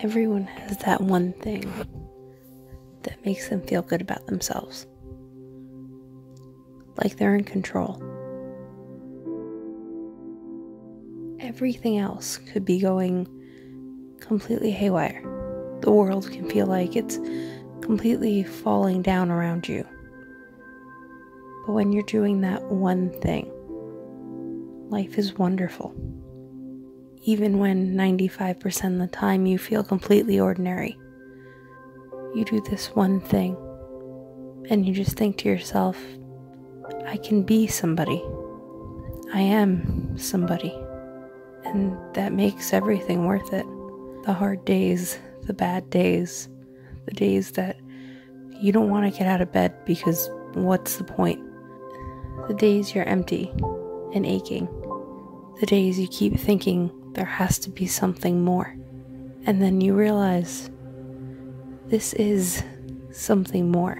Everyone has that one thing that makes them feel good about themselves. Like they're in control. Everything else could be going completely haywire. The world can feel like it's completely falling down around you. But when you're doing that one thing, life is wonderful. Even when 95% of the time you feel completely ordinary. You do this one thing, and you just think to yourself, I can be somebody. I am somebody. And that makes everything worth it. The hard days, the bad days, the days that you don't want to get out of bed because what's the point? The days you're empty and aching. The days you keep thinking there has to be something more. And then you realize this is something more.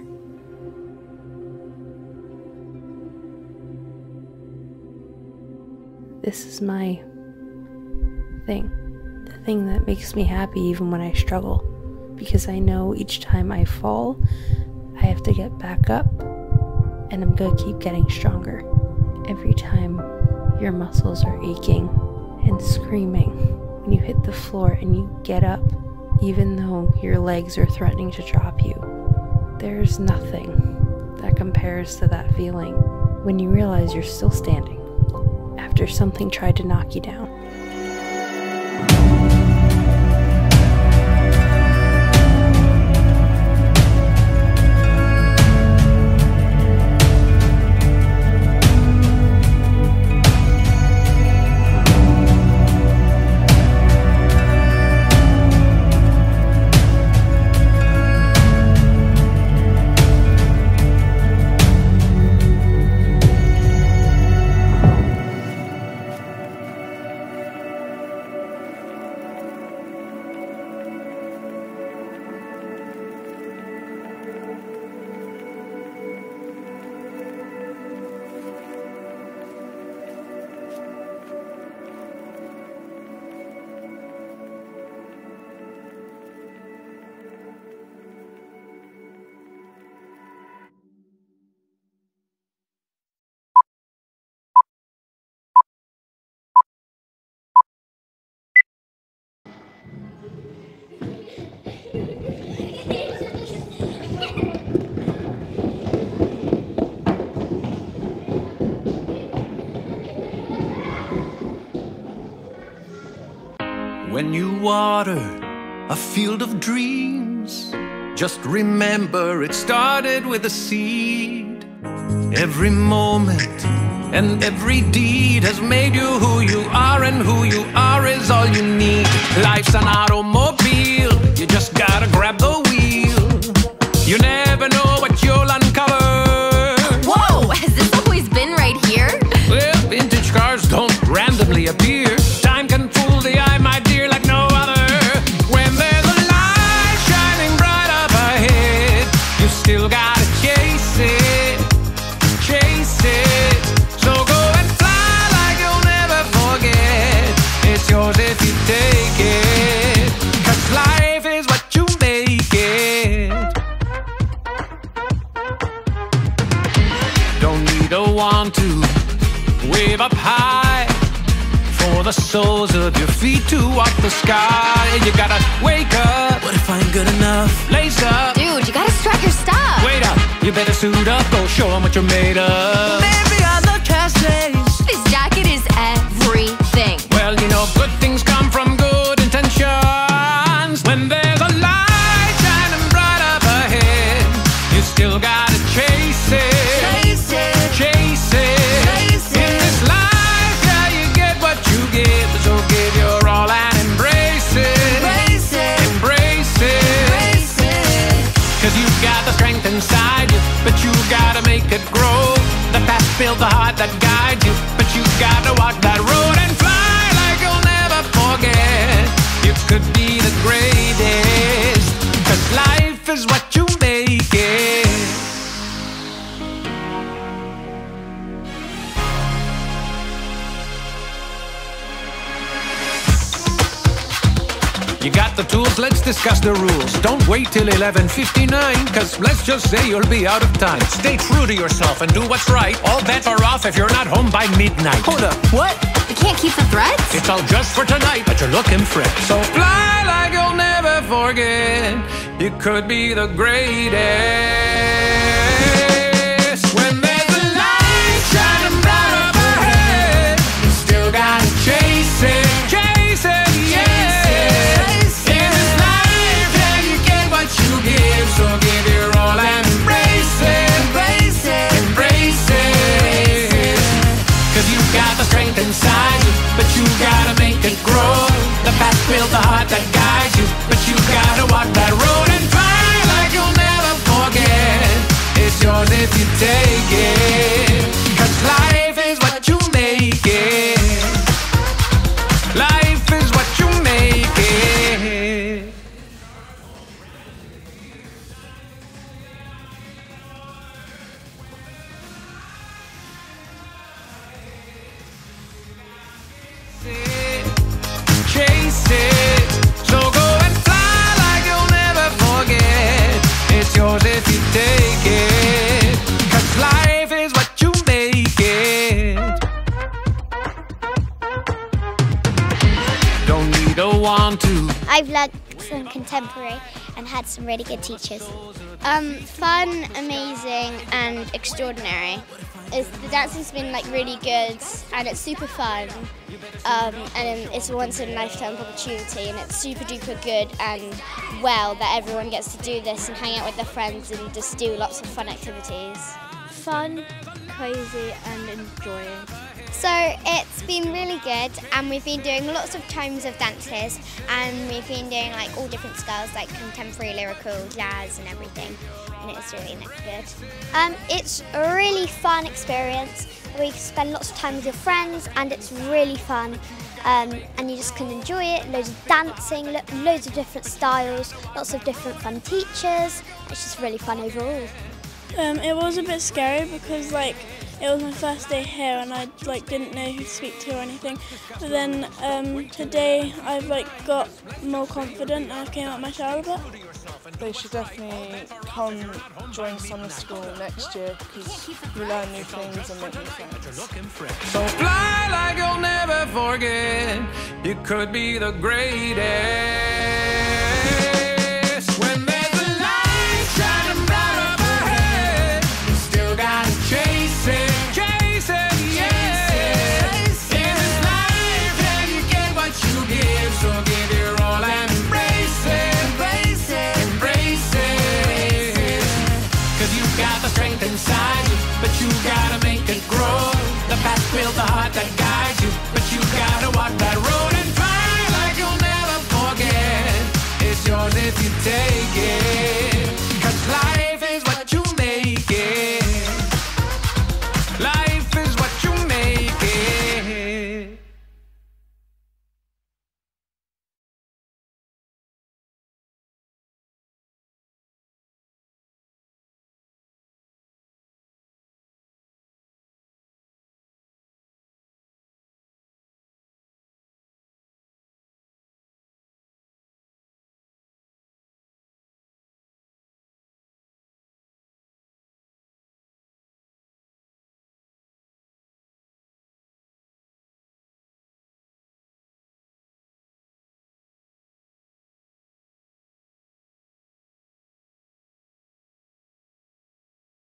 This is my thing. The thing that makes me happy even when I struggle. Because I know each time I fall, I have to get back up and I'm gonna keep getting stronger. Every time your muscles are aching and screaming when you hit the floor and you get up, even though your legs are threatening to drop you, there's nothing that compares to that feeling when you realize you're still standing after something tried to knock you down. When you water a field of dreams, just remember it started with a seed. Every moment and every deed has made you who you are, and who you are is all you need. Life's an automobile, you just gotta grab the wheel. You never know what you'll uncover. Whoa, has this always been right here? Well, vintage cars don't randomly appear. Time can fool the eye, my dear, like no other. When there's a light shining bright up ahead, you still gotta chase it, chase it. So go and fly like you'll never forget. It's yours if you take it, 'cause life is what you make it. Don't need a want to wave up high for the soles of your feet to walk the sky. You gotta wake up. What if I ain't good enough? Lace up. Dude, you gotta strut your stuff. Wait up. You better suit up. Go show 'em what you're made of. Maybe I'm the cash days. This jacket is everything. Well, you know, good things come from good intentions. When there's a light shining bright up ahead, you still gotta chase it. Chase it. Chase it. Chase it. In this life, yeah, you get what you give. So give your all and embrace it. Embrace it. Embrace it. Embrace it. 'Cause you've got the strength inside you, but you gotta make it grow. The past built the heart that guides you, but you gotta walk that road and fly like you'll never forget. You could be the greatest, 'cause life is what you make it. You got the tools, let's discuss the rules. Don't wait till 11:59, cause let's just say you'll be out of time. Stay true to yourself and do what's right. All bets are off if you're not home by midnight. Hold up, what? You can't keep the threats? It's all just for tonight, but you're looking fresh. So fly like you'll never forget. It could be the greatest. When there's a light shining bright up ahead, you still gotta chase it. Chase it, yeah. In this life, yeah, you get what you give. So give your all and embrace it. Embrace it. Embrace it. Cause you've got the strength inside you, but you gotta make it grow. The path built the heart that guides you, but you gotta walk that road and fly like you'll never forget. It's yours if you take it. Cause life is what you make it. Life is what you make it. Chase it, so go and fly like you'll never forget. It's yours if you take it. Cause life is what you make it. Don't need a want to. I've learnt some contemporary and had some really good teachers. Fun, amazing and extraordinary. The dancing's been like really good and it's super fun, and it's a once in a lifetime opportunity, and it's super duper good and well that everyone gets to do this and hang out with their friends and just do lots of fun activities. Fun, crazy and enjoying. So it's been really good, and we've been doing lots of times of dances, and we've been doing like all different styles like contemporary, lyrical, jazz and everything, and it's really good. It's a really fun experience. We spend lots of time with your friends and it's really fun, and you just can enjoy it. Loads of dancing, loads of different styles, lots of different fun teachers. It's just really fun overall. It was a bit scary because it was my first day here and I didn't know who to speak to or anything. But then today I've got more confident and I've came out of my shell a bit. They should definitely come join summer school next year because you learn new things and make new friends. So fly like you'll never forget. You could be the greatest.